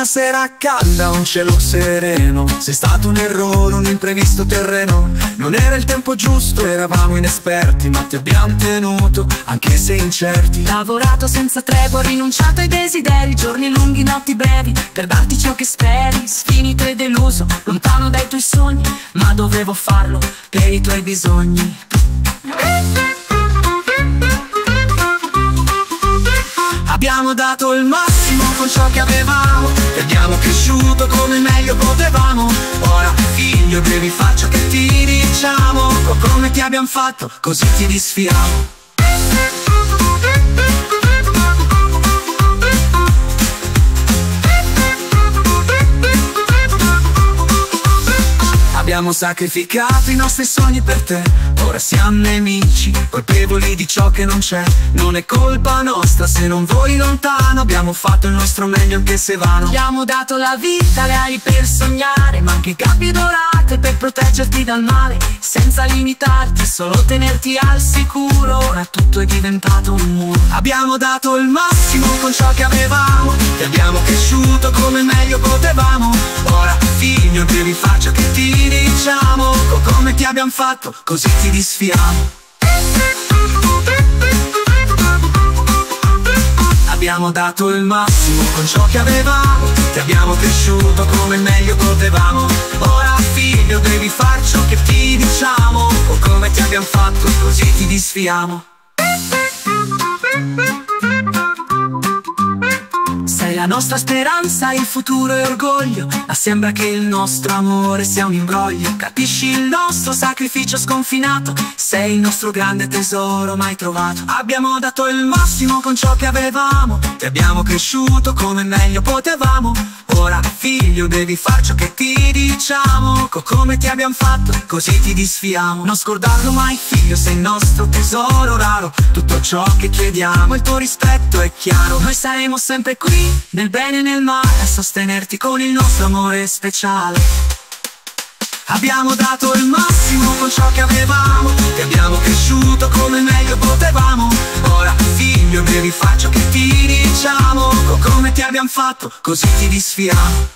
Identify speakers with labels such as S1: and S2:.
S1: sera calda, un cielo sereno. Sei stato un errore, un imprevisto terreno. Non era il tempo giusto, eravamo inesperti, ma ti abbiamo tenuto, anche se incerti.
S2: Lavorato senza tregua, rinunciato ai desideri, giorni lunghi, notti brevi, per darti ciò che speri. Sfinito e deluso, lontano dai tuoi sogni, ma dovevo farlo per i tuoi bisogni.
S1: Abbiamo dato il massimo con ciò che avevamo, e abbiamo cresciuto come meglio potevamo. Ora figlio devi fare ciò che ti diciamo, o come ti abbiamo fatto, così ti disfiamo. Abbiamo sacrificato i nostri sogni per te, ora siamo nemici, colpevoli di ciò che non c'è. Non è colpa nostra se non voli lontano, abbiamo fatto il nostro meglio anche se vano.
S2: Abbiamo dato la vita, le ali per sognare, ma anche capi dorate per proteggerti dal male. Senza limitarti, solo tenerti al sicuro, ora tutto è diventato un muro.
S1: Abbiamo dato il massimo con ciò che avevamo, e abbiamo cresciuto come meglio potevamo. Ora figlio devi fare ciò che ti diciamo, o come ti abbiamo fatto, così ti disfiamo. Abbiamo dato il massimo con ciò che avevamo, ti abbiamo cresciuto come meglio potevamo. Ora figlio devi far ciò che ti diciamo, o come ti abbiamo fatto, così ti disfiamo.
S2: Sei la nostra speranza, il futuro e orgoglio, ma sembra che il nostro amore sia un imbroglio. Capisci il nostro sacrificio sconfinato, sei il nostro grande tesoro mai trovato.
S1: Abbiamo dato il massimo con ciò che avevamo, ti abbiamo cresciuto come meglio potevamo. Ora figlio devi far ciò che ti diciamo, come ti abbiamo fatto, così ti disfiamo. Non scordarlo mai figlio, sei il nostro tesoro raro. Tutto ciò che chiediamo, il tuo rispetto è chiaro.
S2: Noi saremo sempre qui, nel bene e nel male, a sostenerti con il nostro amore speciale.
S1: Abbiamo dato il massimo con ciò che avevamo, ti abbiamo cresciuto come meglio potevamo. Ora figlio devi fare ciò che ti diciamo, o come ti abbiamo fatto, così ti disfiamo.